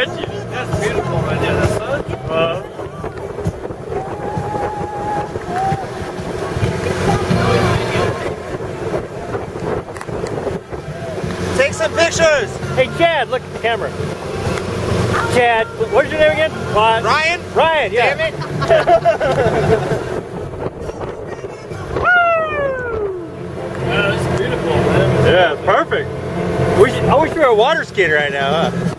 get you. That's beautiful right there, the sun. Take some pictures. Hey Chad, look at the camera. Chad, what's your name again? What? Ryan? Ryan, yeah. Damn it. Wow, that's beautiful, man. Yeah, perfect. I wish we were water skiing right now, huh?